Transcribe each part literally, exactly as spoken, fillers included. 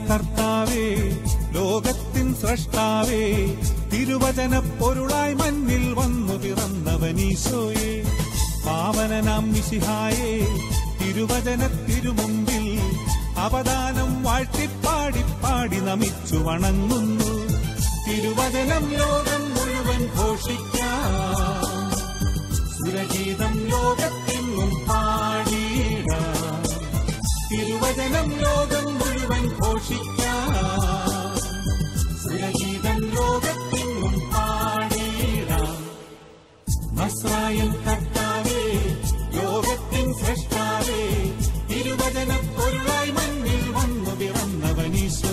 കർത്താവേ ലോകത്തിൻ സ്രഷ്ടാവേ തിരുവചന പൊരുളായി മണ്ണിൽ വന്നു പിറന്നവനീശോയെ പാവനനാം മിശിഹായേ തിരുവചന തിരുമുമ്പിൽ അവദാനം വാഴ്ത്തിപ്പാടി പാടി നമിച്ചു വണങ്ങുന്നു തിരുവചനം ലോകം മുഴുവൻ ഘോഷിക്കാം സുരഗീതം ലോകത്തിനും പാടിയിടാം തിരുവചനം ലോകം മുഴുവൻ ഘോഷിക്കാം സുരഗീതം ലോകത്തിനും പാടിയിടാം നസ്രായൻ കർത്താവേ ലോകത്തിൻ സ്രഷ്ടാവേ തിരുവചന പൊരുളായി മണ്ണിൽ വന്നു പിറന്നവനീശോ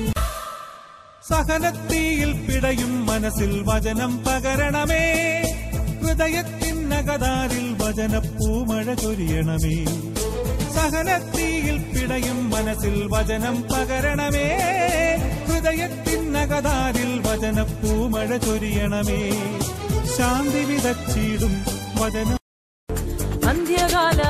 സഹനത്തീയിൽ പിടയും മനസ്സിൽ വചനം പകരണമേ ഹൃദയത്തിനകതാരിൽ വചനപ്പൂമഴ ചൊരിയണമേ സഹനത്തീയിൽ പിടയും മനസ്സിൽ വചനം പകരണമേ ഹൃദയത്തിനകതാരിൽ വചനപ്പൂമഴ ചൊരിയണമേ ശാന്തി വിതച്ചിടും വചനം അന്ത്യകാല